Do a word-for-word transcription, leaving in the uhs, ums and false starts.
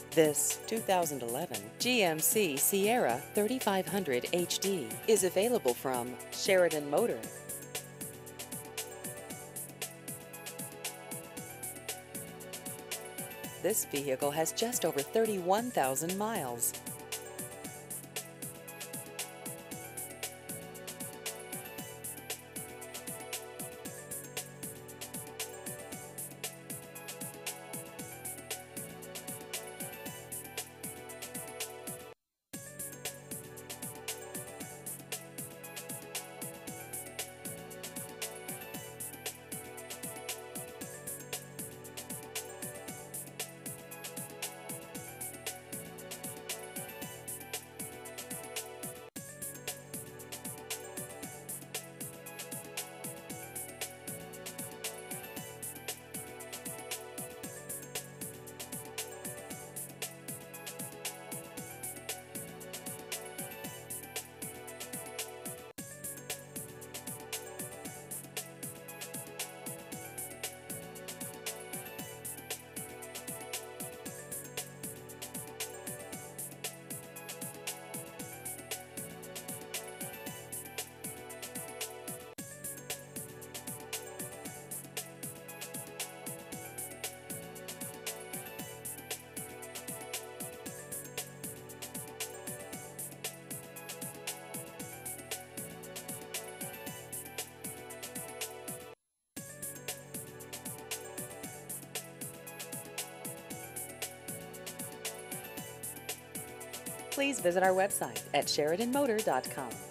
This two thousand eleven G M C Sierra thirty-five hundred H D is available from Sheridan Motor. This vehicle has just over thirty-one thousand miles. Please visit our website at Sheridan Motor dot com.